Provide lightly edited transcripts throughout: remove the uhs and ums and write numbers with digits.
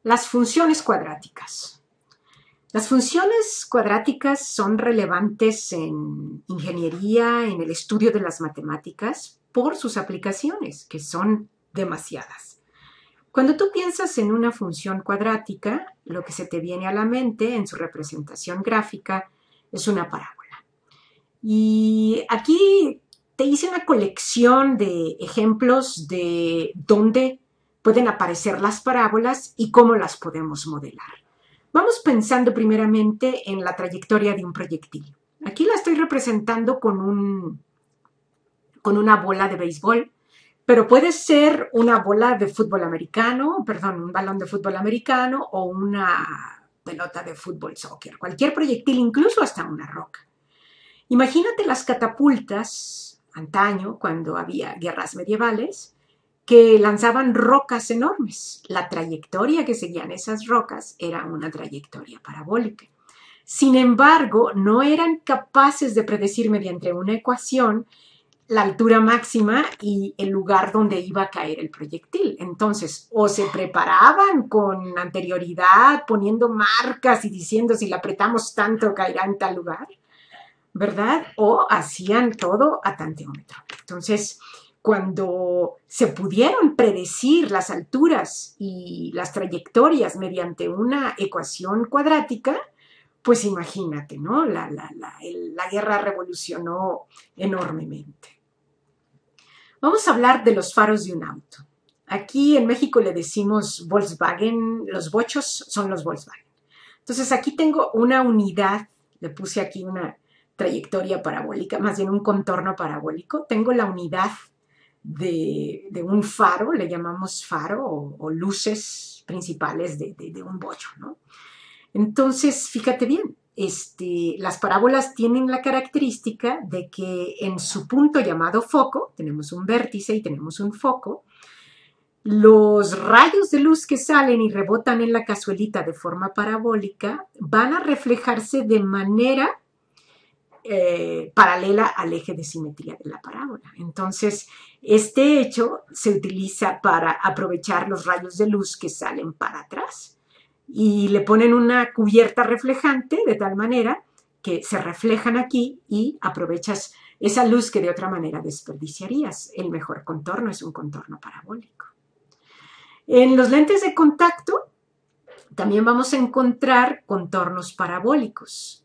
Las funciones cuadráticas. Las funciones cuadráticas son relevantes en ingeniería, en el estudio de las matemáticas, por sus aplicaciones, que son demasiadas. Cuando tú piensas en una función cuadrática, lo que se te viene a la mente en su representación gráfica es una parábola. Y aquí te hice una colección de ejemplos de dónde pueden aparecer las parábolas y cómo las podemos modelar. Vamos pensando primeramente en la trayectoria de un proyectil. Aquí la estoy representando con una bola de béisbol, pero puede ser una bola de fútbol americano, perdón, un balón de fútbol americano o una pelota de fútbol soccer, cualquier proyectil, incluso hasta una roca. Imagínate las catapultas, antaño, cuando había guerras medievales, que lanzaban rocas enormes. La trayectoria que seguían esas rocas era una trayectoria parabólica. Sin embargo, no eran capaces de predecir mediante una ecuación la altura máxima y el lugar donde iba a caer el proyectil. Entonces, o se preparaban con anterioridad, poniendo marcas y diciendo si la apretamos tanto caerá en tal lugar, ¿verdad? O hacían todo a tanteómetro. Entonces, cuando se pudieron predecir las alturas y las trayectorias mediante una ecuación cuadrática, pues imagínate, ¿no? La guerra revolucionó enormemente. Vamos a hablar de los faros de un auto. Aquí en México le decimos Volkswagen, los bochos son los Volkswagen. Entonces aquí tengo una unidad, le puse aquí una trayectoria parabólica, más bien un contorno parabólico. Tengo la unidad de un faro, le llamamos faro o luces principales de un bocho, ¿no? Entonces, fíjate bien, las parábolas tienen la característica de que en su punto llamado foco, tenemos un vértice y tenemos un foco, los rayos de luz que salen y rebotan en la cazuelita de forma parabólica van a reflejarse de manera paralela al eje de simetría de la parábola. Entonces, este hecho se utiliza para aprovechar los rayos de luz que salen para atrás y le ponen una cubierta reflejante de tal manera que se reflejan aquí y aprovechas esa luz que de otra manera desperdiciarías. El mejor contorno es un contorno parabólico. En los lentes de contacto también vamos a encontrar contornos parabólicos.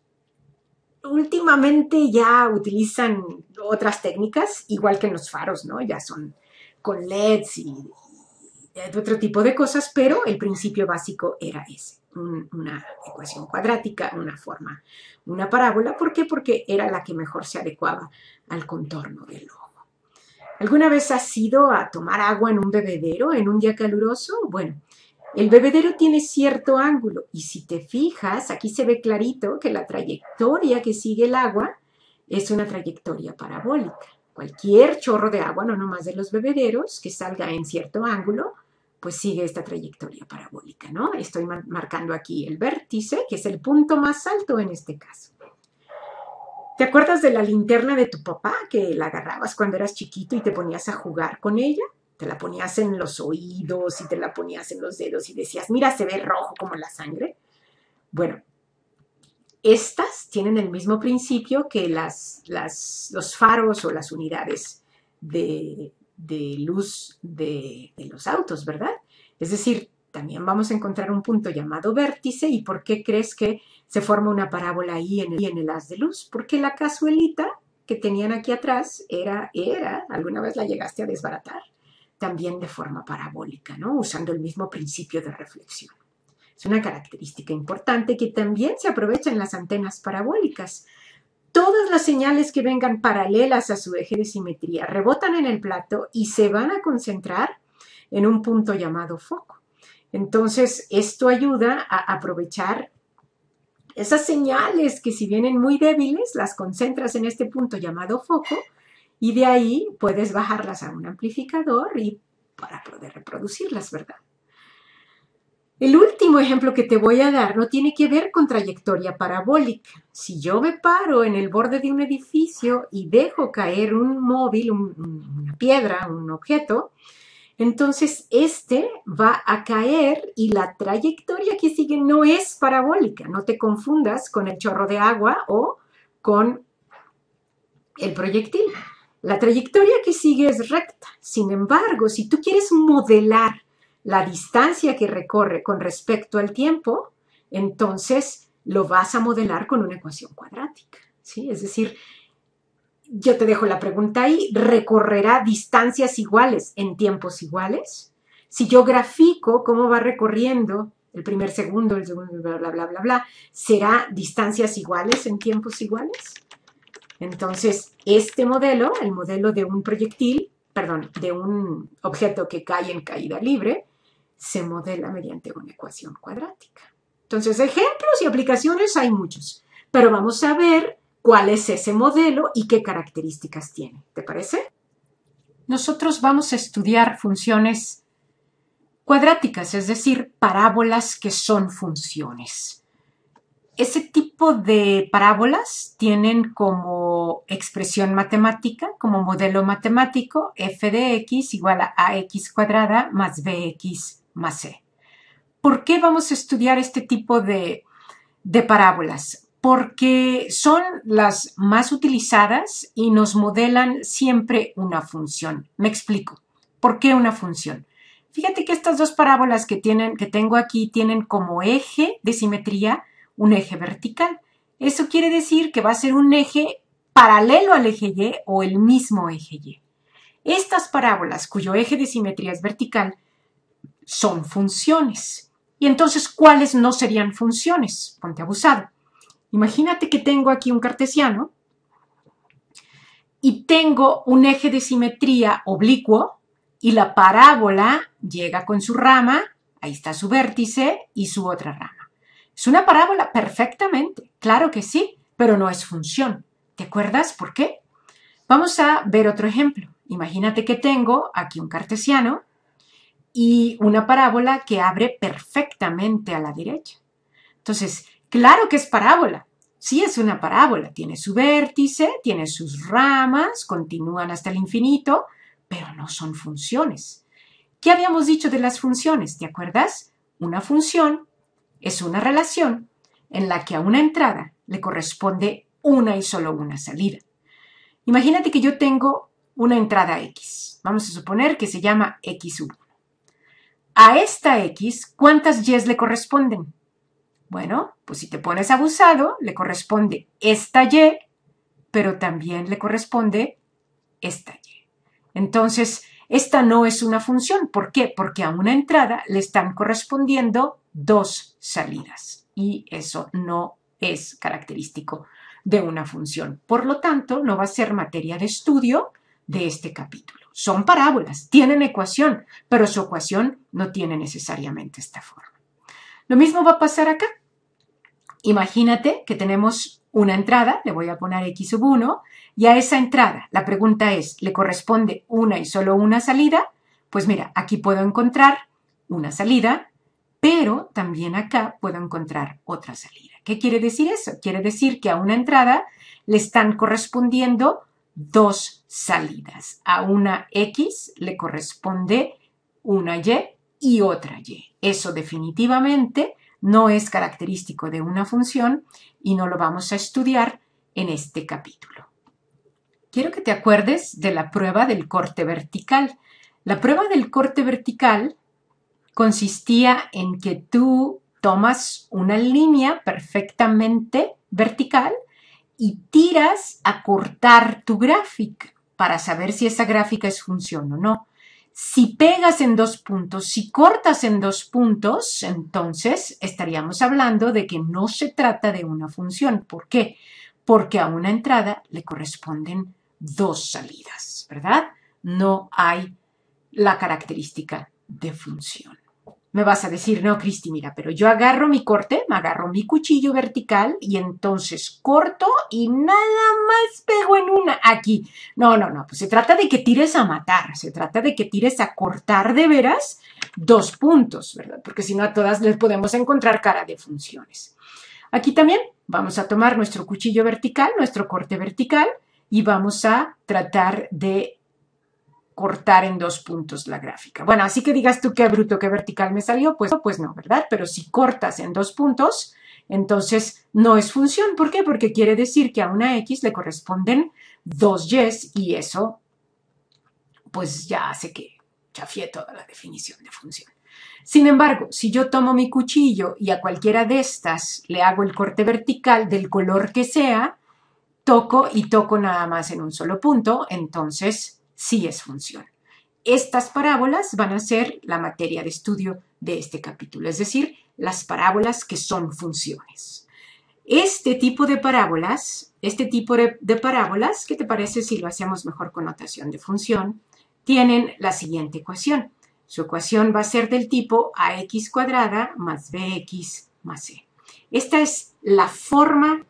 Últimamente ya utilizan otras técnicas, igual que en los faros, ¿no? Ya son con LEDs y otro tipo de cosas, pero el principio básico era ese, una ecuación cuadrática, una forma, una parábola. ¿Por qué? Porque era la que mejor se adecuaba al contorno del ojo. ¿Alguna vez has ido a tomar agua en un bebedero en un día caluroso? Bueno, el bebedero tiene cierto ángulo y si te fijas, aquí se ve clarito que la trayectoria que sigue el agua es una trayectoria parabólica. Cualquier chorro de agua, no nomás de los bebederos, que salga en cierto ángulo, pues sigue esta trayectoria parabólica, ¿no? Estoy marcando aquí el vértice, que es el punto más alto en este caso. ¿Te acuerdas de la linterna de tu papá que la agarrabas cuando eras chiquito y te ponías a jugar con ella? Te la ponías en los oídos y te la ponías en los dedos y decías, mira, se ve rojo como la sangre. Bueno, estas tienen el mismo principio que los faros o las unidades de luz de los autos, ¿verdad? Es decir, también vamos a encontrar un punto llamado vértice. ¿Y por qué crees que se forma una parábola ahí en el haz de luz? Porque la cazuelita que tenían aquí atrás era, ¿alguna vez la llegaste a desbaratar? También de forma parabólica, ¿no? Usando el mismo principio de reflexión. Es una característica importante que también se aprovecha en las antenas parabólicas. Todas las señales que vengan paralelas a su eje de simetría rebotan en el plato y se van a concentrar en un punto llamado foco. Entonces, esto ayuda a aprovechar esas señales que si vienen muy débiles, las concentras en este punto llamado foco y de ahí puedes bajarlas a un amplificador y para poder reproducirlas, ¿verdad? El último ejemplo que te voy a dar no tiene que ver con trayectoria parabólica. Si yo me paro en el borde de un edificio y dejo caer un móvil, una piedra, un objeto, Entonces, este va a caer y la trayectoria que sigue no es parabólica. No te confundas con el chorro de agua o con el proyectil. La trayectoria que sigue es recta. Sin embargo, si tú quieres modelar la distancia que recorre con respecto al tiempo, entonces lo vas a modelar con una ecuación cuadrática, ¿sí? Es decir, yo te dejo la pregunta ahí, ¿recorrerá distancias iguales en tiempos iguales? Si yo grafico cómo va recorriendo el primer segundo, el segundo, bla, bla, bla, bla, bla, ¿será distancias iguales en tiempos iguales? Entonces, este modelo, el modelo de un proyectil, perdón, de un objeto que cae en caída libre, se modela mediante una ecuación cuadrática. Entonces, ejemplos y aplicaciones hay muchos, pero vamos a ver cuál es ese modelo y qué características tiene. ¿Te parece? Nosotros vamos a estudiar funciones cuadráticas, es decir, parábolas que son funciones. Ese tipo de parábolas tienen como expresión matemática, como modelo matemático, f de x igual a ax cuadrada más bx más c. ¿Por qué vamos a estudiar este tipo de parábolas? Porque son las más utilizadas y nos modelan siempre una función. Me explico. ¿Por qué una función? Fíjate que estas dos parábolas que tengo aquí tienen como eje de simetría un eje vertical. Eso quiere decir que va a ser un eje paralelo al eje Y o el mismo eje Y. Estas parábolas cuyo eje de simetría es vertical son funciones. Y entonces, ¿cuáles no serían funciones? Ponte abusado. Imagínate que tengo aquí un cartesiano y tengo un eje de simetría oblicuo y la parábola llega con su rama, ahí está su vértice y su otra rama. ¿Es una parábola? Perfectamente, claro que sí, pero no es función. ¿Te acuerdas por qué? Vamos a ver otro ejemplo. Imagínate que tengo aquí un cartesiano y una parábola que abre perfectamente a la derecha. Entonces, claro que es parábola. Sí es una parábola. Tiene su vértice, tiene sus ramas, continúan hasta el infinito, pero no son funciones. ¿Qué habíamos dicho de las funciones? ¿Te acuerdas? Una función es una relación en la que a una entrada le corresponde una y solo una salida. Imagínate que yo tengo una entrada X. Vamos a suponer que se llama X1. A esta X, ¿cuántas Y's le corresponden? Bueno, pues si te pones abusado, le corresponde esta Y, pero también le corresponde esta Y. Entonces, esta no es una función. ¿Por qué? Porque a una entrada le están correspondiendo dos salidas. Y eso no es característico de una función. Por lo tanto, no va a ser materia de estudio de este capítulo. Son parábolas, tienen ecuación, pero su ecuación no tiene necesariamente esta forma. Lo mismo va a pasar acá. Imagínate que tenemos una entrada, le voy a poner x sub 1, y a esa entrada, la pregunta es, ¿le corresponde una y solo una salida? Pues mira, aquí puedo encontrar una salida, pero también acá puedo encontrar otra salida. ¿Qué quiere decir eso? Quiere decir que a una entrada le están correspondiendo dos salidas. A una x le corresponde una y otra y. Eso definitivamente no es característico de una función y no lo vamos a estudiar en este capítulo. Quiero que te acuerdes de la prueba del corte vertical. La prueba del corte vertical consistía en que tú tomas una línea perfectamente vertical y tiras a cortar tu gráfica para saber si esa gráfica es función o no. Si pegas en dos puntos, si cortas en dos puntos, entonces estaríamos hablando de que no se trata de una función. ¿Por qué? Porque a una entrada le corresponden dos salidas, ¿verdad? No hay la característica de función. Me vas a decir, no, Cristi, mira, pero yo agarro mi corte, me agarro mi cuchillo vertical y entonces corto y nada más pego en una aquí. No, pues se trata de que tires a matar, se trata de que tires a cortar de veras dos puntos, ¿verdad? Porque si no a todas les podemos encontrar cara de funciones. Aquí también vamos a tomar nuestro cuchillo vertical, nuestro corte vertical y vamos a tratar de cortar en 2 puntos la gráfica. Bueno, así que digas tú qué bruto, qué vertical me salió, pues no, ¿verdad? Pero si cortas en 2 puntos, entonces no es función. ¿Por qué? Porque quiere decir que a una X le corresponden 2 Ys y eso pues ya hace que chafié toda la definición de función. Sin embargo, si yo tomo mi cuchillo y a cualquiera de estas le hago el corte vertical del color que sea, toco y toco nada más en un solo punto, entonces sí es función. Estas parábolas van a ser la materia de estudio de este capítulo, es decir, las parábolas que son funciones. Este tipo de parábolas, ¿qué te parece si lo hacemos mejor con notación de función? Tienen la siguiente ecuación. Su ecuación va a ser del tipo ax cuadrada más bx más c. Esta es la forma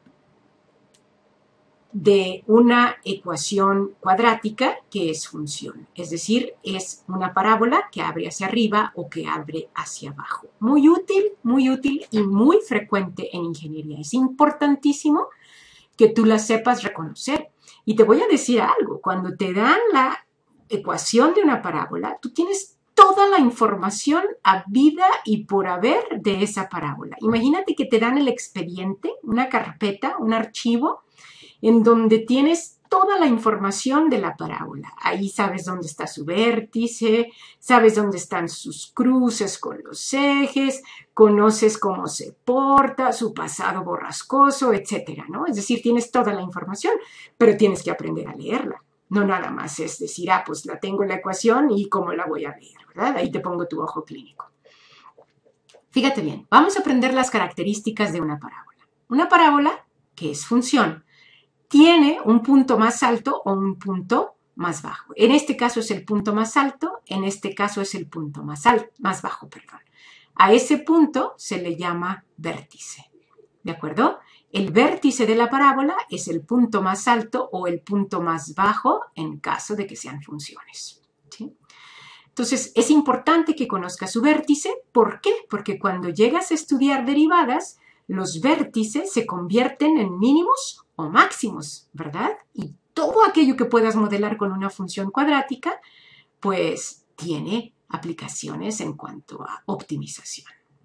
de una ecuación cuadrática que es función, es decir, es una parábola que abre hacia arriba o que abre hacia abajo. Muy útil y muy frecuente en ingeniería. Es importantísimo que tú la sepas reconocer. Y te voy a decir algo, cuando te dan la ecuación de una parábola, tú tienes toda la información habida y por haber de esa parábola. Imagínate que te dan el expediente, una carpeta, un archivo, en donde tienes toda la información de la parábola. Ahí sabes dónde está su vértice, sabes dónde están sus cruces con los ejes, conoces cómo se porta, su pasado borrascoso, etcétera, ¿no? Es decir, tienes toda la información, pero tienes que aprender a leerla. No nada más es decir, pues la tengo la ecuación y cómo la voy a leer, ¿verdad? Ahí te pongo tu ojo clínico. Fíjate bien, vamos a aprender las características de una parábola. Una parábola, que es función, tiene un punto más alto o un punto más bajo. En este caso es el punto más alto, en este caso es el punto más bajo. A ese punto se le llama vértice. ¿De acuerdo? El vértice de la parábola es el punto más alto o el punto más bajo en caso de que sean funciones. ¿Sí? Entonces, es importante que conozcas su vértice. ¿Por qué? Porque cuando llegas a estudiar derivadas, los vértices se convierten en mínimos o máximos, ¿verdad? Y todo aquello que puedas modelar con una función cuadrática, pues tiene aplicaciones en cuanto a optimización.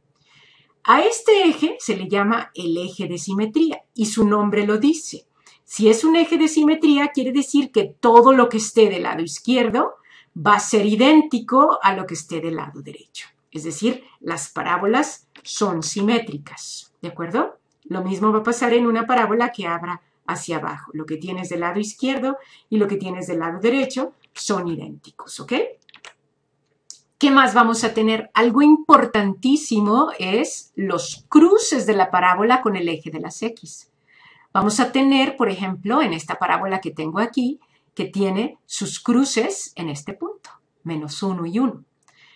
A este eje se le llama el eje de simetría y su nombre lo dice. Si es un eje de simetría, quiere decir que todo lo que esté del lado izquierdo va a ser idéntico a lo que esté del lado derecho. Es decir, las parábolas son simétricas, ¿de acuerdo? Lo mismo va a pasar en una parábola que abra hacia abajo. Lo que tienes del lado izquierdo y lo que tienes del lado derecho son idénticos, ¿ok? ¿Qué más vamos a tener? Algo importantísimo es los cruces de la parábola con el eje de las X. Vamos a tener, por ejemplo, en esta parábola que tengo aquí, que tiene sus cruces en este punto, -1 y 1.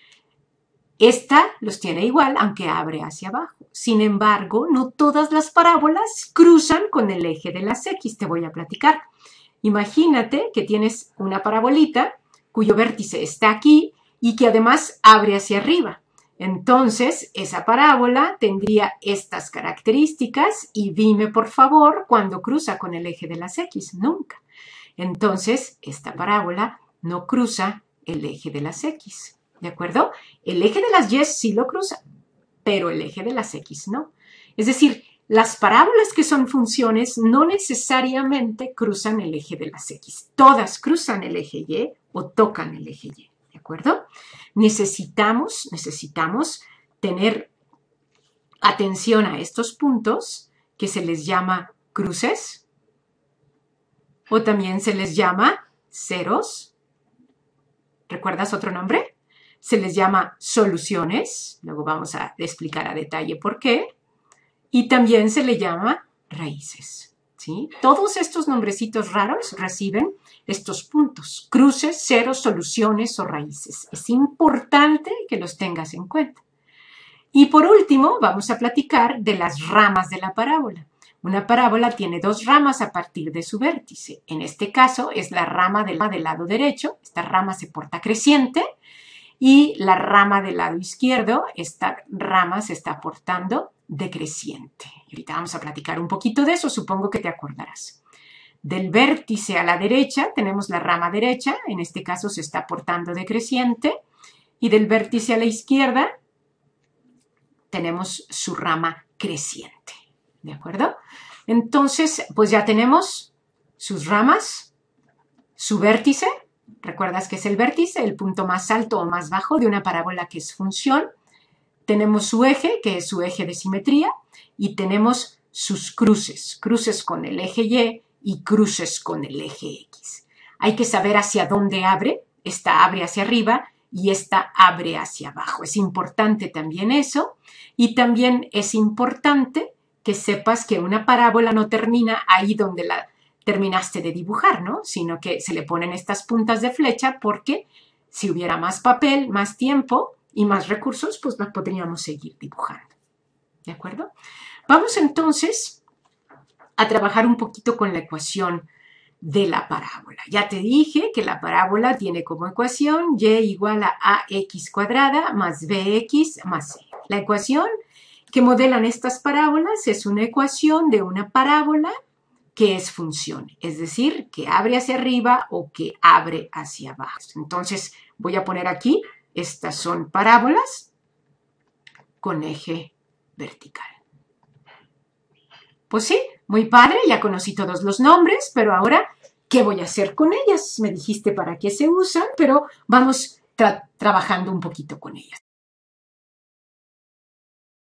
Esta los tiene igual, aunque abre hacia abajo. Sin embargo, no todas las parábolas cruzan con el eje de las X. Te voy a platicar. Imagínate que tienes una parabolita cuyo vértice está aquí y que además abre hacia arriba. Entonces, esa parábola tendría estas características y dime, por favor, cuándo cruza con el eje de las X. Nunca. Entonces, esta parábola no cruza el eje de las X. ¿De acuerdo? El eje de las Y sí lo cruza, pero el eje de las X no. Es decir, las parábolas que son funciones no necesariamente cruzan el eje de las X. Todas cruzan el eje Y o tocan el eje Y. ¿De acuerdo? Necesitamos tener atención a estos puntos que se les llama cruces o también se les llama ceros. ¿Recuerdas otro nombre? Se les llama soluciones, luego vamos a explicar a detalle por qué, y también se le llama raíces, ¿sí? Todos estos nombrecitos raros reciben estos puntos, cruces, ceros, soluciones o raíces. Es importante que los tengas en cuenta. Y por último, vamos a platicar de las ramas de la parábola. Una parábola tiene 2 ramas a partir de su vértice. En este caso es la rama del lado derecho, esta rama se porta creciente, y la rama del lado izquierdo, esta rama se está portando decreciente. Y ahorita vamos a platicar un poquito de eso, supongo que te acordarás. Del vértice a la derecha tenemos la rama derecha, en este caso se está portando decreciente, y del vértice a la izquierda tenemos su rama creciente, ¿de acuerdo? Entonces, pues ya tenemos sus ramas, su vértice. ¿Recuerdas que es el vértice? El punto más alto o más bajo de una parábola que es función. Tenemos su eje, que es su eje de simetría, y tenemos sus cruces, cruces con el eje y cruces con el eje X. Hay que saber hacia dónde abre. Esta abre hacia arriba y esta abre hacia abajo. Es importante también eso. Y también es importante que sepas que una parábola no termina ahí donde la terminaste de dibujar, ¿no? Sino que se le ponen estas puntas de flecha porque si hubiera más papel, más tiempo y más recursos, pues la podríamos seguir dibujando. ¿De acuerdo? Vamos entonces a trabajar un poquito con la ecuación de la parábola. Ya te dije que la parábola tiene como ecuación y igual a ax cuadrada más bx más c. La ecuación que modelan estas parábolas es una ecuación de una parábola que es función, es decir, que abre hacia arriba o que abre hacia abajo. Entonces voy a poner aquí, estas son parábolas con eje vertical. Pues sí, muy padre, ya conocí todos los nombres, pero ahora, ¿qué voy a hacer con ellas? Me dijiste para qué se usan, pero vamos trabajando un poquito con ellas.